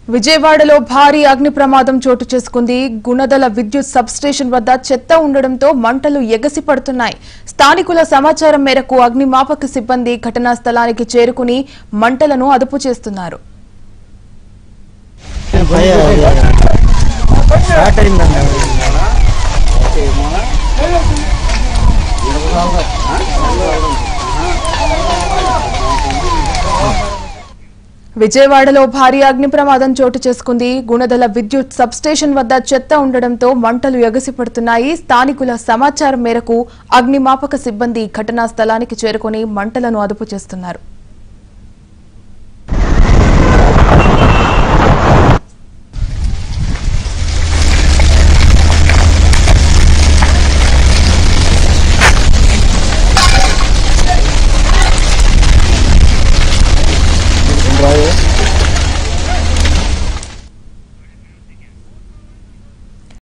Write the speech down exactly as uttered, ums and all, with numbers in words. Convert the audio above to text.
విజయవాడలో భారీ అగ్ని ప్రమాదం చోటు చేసుకుంది. గుణదల విద్యుత్ సబ్ స్టేషన్ వద్ద చెత్త ఉండడంతో మంటలు ఎగసి పడుతున్నాయి. స్థానికుల సమాచారం మేరకు అగ్నిమాపక సిబ్బంది ఘటనా స్థలానికి చేరుకుని మంటలను అదుపు చేస్తున్నారు. విజయవాడలో భారీ అగ్ని ప్రమాదం చోటు చేసుకుంది. గుణదల విద్యుత్ సబ్ స్టేషన్ వద్ద చెత్త ఉండడంతో మంటలు ఎగసిపడుతున్నాయి. స్థానికుల సమాచారం మేరకు అగ్నిమాపక సిబ్బంది ఘటనా స్థలానికి చేరుకుని మంటలను అదుపు చేస్తున్నారు.